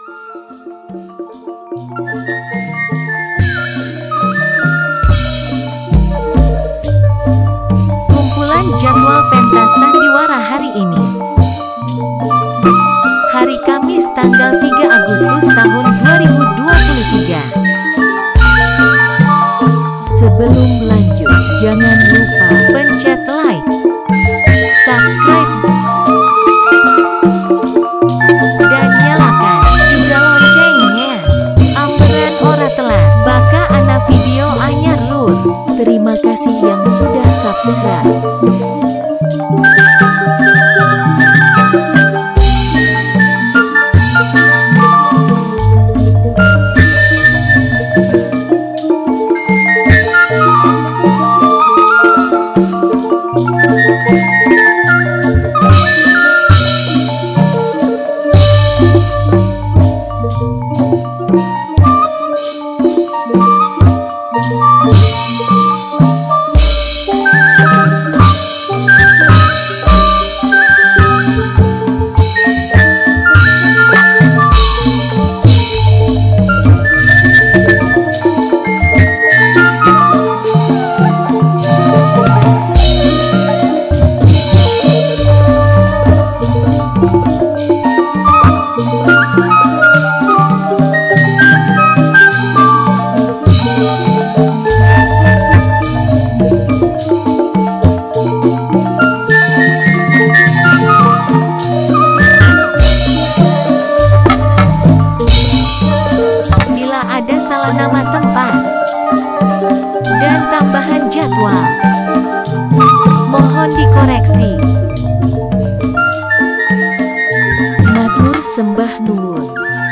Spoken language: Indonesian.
Kumpulan jadwal pentas sandiwara hari ini. Hari Kamis tanggal 3 Agustus tahun 2023. Sebelum lanjut, jangan lupa Pencet like, subscribe, dan nyalakan juga loncengnya. Amperan ora telat, baka ana video anyar lur. terima kasih yang sudah subscribe. Ada salah nama tempat dan tambahan jadwal, mohon dikoreksi. Matur sembah nuwun.